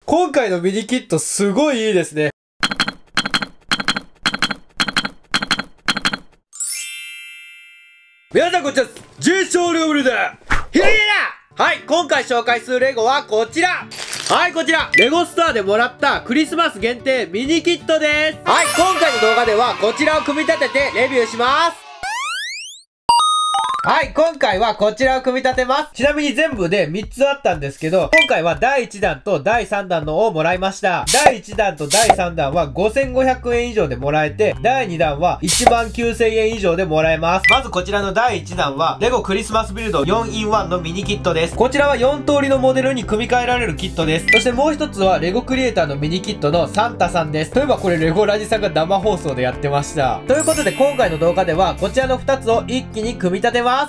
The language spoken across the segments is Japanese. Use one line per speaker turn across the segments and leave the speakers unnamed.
今回のミニキットすごいいいですね。皆さんこんにちは。J 少量ブルだ。ひらひら。はい、今回紹介するレゴはこちら。はい、こちら。レゴストアでもらったクリスマス限定ミニキットです。はい、今回の動画ではこちらを組み立ててレビューします。はい、今回はこちらを組み立てます。ちなみに全部で3つあったんですけど、今回は第1弾と第3弾のをもらいました。第1弾と第3弾は5500円以上でもらえて、第2弾は19000円以上でもらえます。まずこちらの第1弾は、レゴクリスマスビルド 4in1 のミニキットです。こちらは4通りのモデルに組み替えられるキットです。そしてもう一つは、レゴクリエイターのミニキットのサンタさんです。といえばこれレゴラジさんが生放送でやってました。ということで今回の動画では、こちらの2つを一気に組み立てます。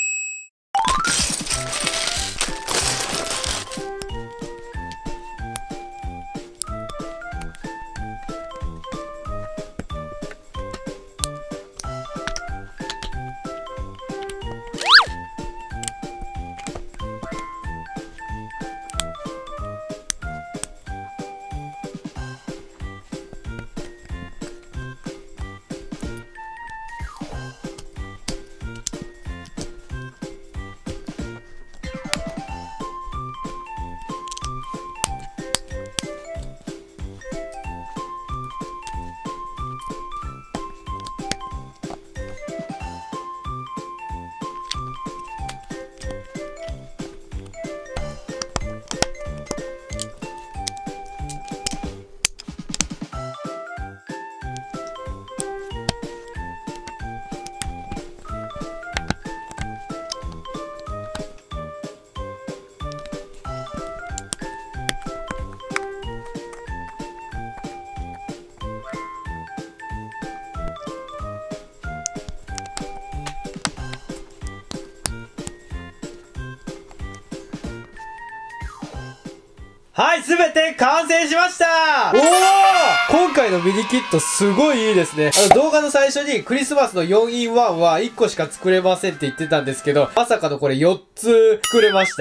はい、すべて完成しました。おー！今回のミニキットすごいいいですね。動画の最初にクリスマスの 4in1 は1個しか作れませんって言ってたんですけど、まさかのこれ4つ作れました。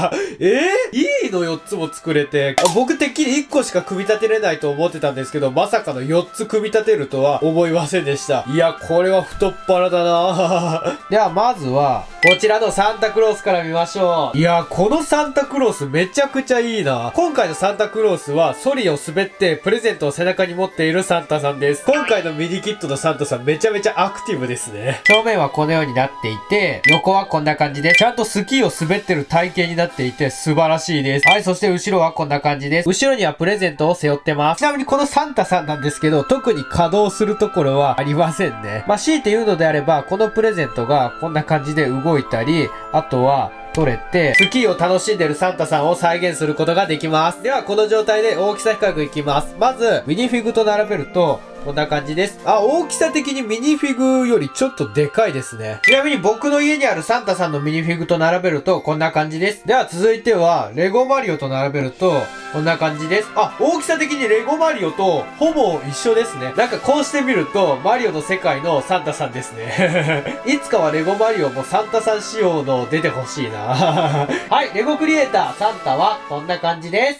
いいの4つも作れて。僕てっきり1個しか組み立てれないと思ってたんですけど、まさかの4つ組み立てるとは思いませんでした。いや、これは太っ腹だな。では、まずは、こちらのサンタクロースから見ましょう。いや、このサンタクロースめちゃくちゃいいな。今回のサンタクロースはソリを滑ってプレゼントを背中に持っているサンタさんです。今回のミニキットのサンタさんめちゃめちゃアクティブですね。正面はこのようになっていて、横はこんな感じで、ちゃんとスキーを滑ってる体型になっていて素晴らしいです。はい、そして後ろはこんな感じです。後ろにはプレゼントを背負ってます。ちなみにこのサンタさんなんですけど、特に稼働するところはありませんね。強いて言うのであれば、このプレゼントがこんな感じで動いたり、あとは、取れて、スキーを楽しんでるサンタさんを再現することができます。では、この状態で大きさ比較いきます。まず、ミニフィグと並べると、こんな感じです。大きさ的にミニフィグよりちょっとでかいですね。ちなみに僕の家にあるサンタさんのミニフィグと並べると、こんな感じです。では続いては、レゴマリオと並べると、こんな感じです。大きさ的にレゴマリオとほぼ一緒ですね。なんかこうしてみると、マリオの世界のサンタさんですね。いつかはレゴマリオもサンタさん仕様の出てほしいな。はい、レゴクリエイターサンタはこんな感じです。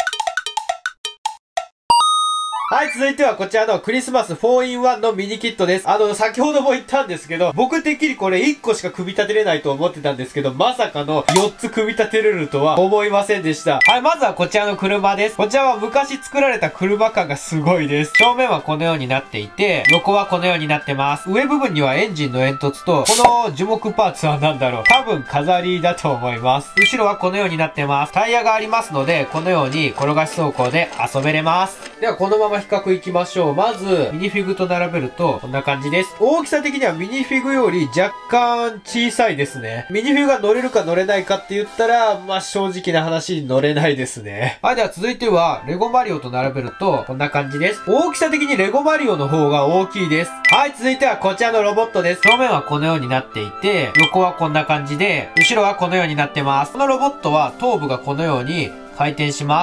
はい、続いてはこちらのクリスマス 4in1 のミニキットです。先ほども言ったんですけど、僕てっきりこれ1個しか組み立てれないと思ってたんですけど、まさかの4つ組み立てれるとは思いませんでした。はい、まずはこちらの車です。こちらは昔作られた車感がすごいです。正面はこのようになっていて、横はこのようになってます。上部分にはエンジンの煙突と、この樹木パーツは何だろう。多分飾りだと思います。後ろはこのようになってます。タイヤがありますので、このように転がし走行で遊べれます。では、このまま比較いきましょう。まず、ミニフィグと並べると、こんな感じです。大きさ的にはミニフィグより若干小さいですね。ミニフィグが乗れるか乗れないかって言ったら、正直な話乗れないですね。はい、では続いては、レゴマリオと並べると、こんな感じです。大きさ的にレゴマリオの方が大きいです。はい、続いてはこちらのロボットです。表面はこのようになっていて、横はこんな感じで、後ろはこのようになってます。このロボットは頭部がこのように回転します。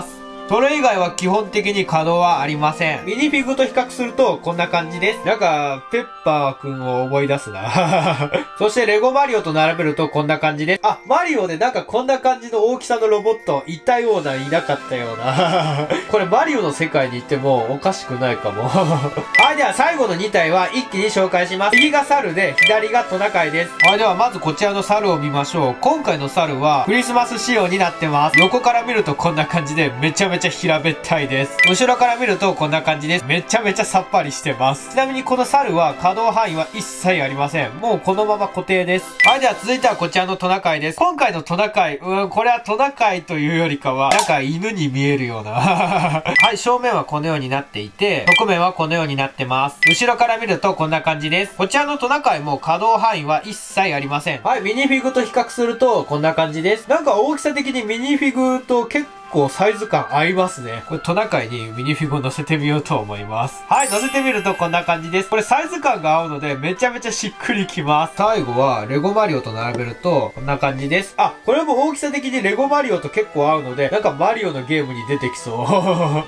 それ以外は基本的に稼働はありません。ミニフィグと比較するとこんな感じです。なんか、ペッパーくんを思い出すな。そしてレゴマリオと並べるとこんな感じです。あ、マリオでなんかこんな感じの大きさのロボットいたような、いなかったような。これマリオの世界に行ってもおかしくないかも。はい、では最後の2体は一気に紹介します。右が猿で、左がトナカイです。はい、ではまずこちらの猿を見ましょう。今回の猿はクリスマス仕様になってます。横から見るとこんな感じでめちゃめちゃ平べったいです。後ろから見るとこんな感じです。めちゃめちゃさっぱりしてます。ちなみにこの猿は可動範囲は一切ありません。もうこのまま固定です。はい、では続いてはこちらのトナカイです。今回のトナカイ、これはトナカイというよりかは、なんか犬に見えるような。はい、正面はこのようになっていて、側面はこのようになってます。後ろから見るとこんな感じです。こちらのトナカイも可動範囲は一切ありません。はい、ミニフィグと比較するとこんな感じです。なんか大きさ的にミニフィグと結構サイズ感合いますね。これトナカイにミニフィグを乗せてみようと思います。はい、乗せてみるとこんな感じです。これサイズ感が合うのでめちゃめちゃしっくりきます。最後はレゴマリオと並べるとこんな感じです。あ、これも大きさ的にレゴマリオと結構合うので、なんかマリオのゲームに出てきそう。はい、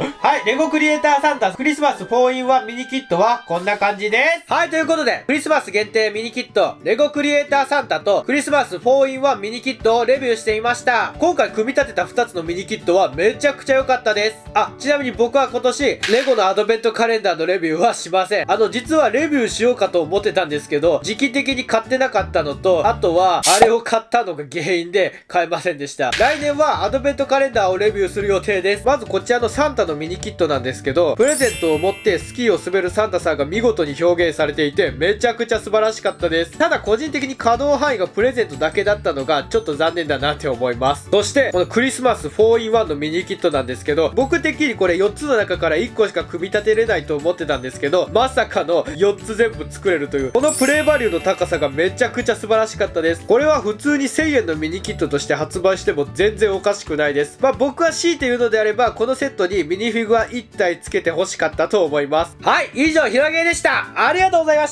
レゴクリエイターサンタクリスマス 4in1 ミニキットはこんな感じです。はい、ということでクリスマス限定ミニキットレゴクリエイターサンタとクリスマス 4in1 ミニキットをレビューしてみました。今回組み立てた2つのミニキットはめちゃくちゃ良かったです。あ、ちなみに僕は今年レゴのアドベントカレンダーのレビューはしません。実はレビューしようかと思ってたんですけど、時期的に買ってなかったのと、あとはあれを買ったのが原因で買えませんでした。来年はアドベントカレンダーをレビューする予定です。まずこちらのサンタのミニキットなんですけど、プレゼントを持ってスキーを滑るサンタさんが見事に表現されていてめちゃくちゃ素晴らしかったです。ただ個人的に可動範囲がプレゼントだけだったのがちょっと残念だなって思います。そしてこのクリスマス 4in1 のミニキットなんですけど、僕的にこれ4つの中から1個しか組み立てれないと思ってたんですけど、まさかの4つ全部作れるという、このプレイバリューの高さがめちゃくちゃ素晴らしかったです。これは普通に1000円のミニキットとして発売しても全然おかしくないです。まあ僕は強いて言うのであれば、このセットにミニフィグは1体つけて欲しかったと思います。はい、以上ひらげでした。ありがとうございました。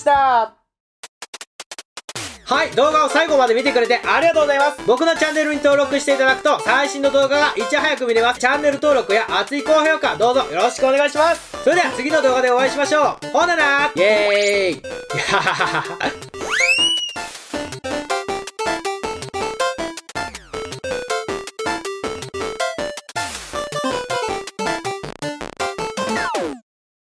はい、動画を最後まで見てくれてありがとうございます。僕のチャンネルに登録していただくと最新の動画がいち早く見れます。チャンネル登録や熱い高評価どうぞよろしくお願いします。それでは次の動画でお会いしましょう。ほななーイエーイ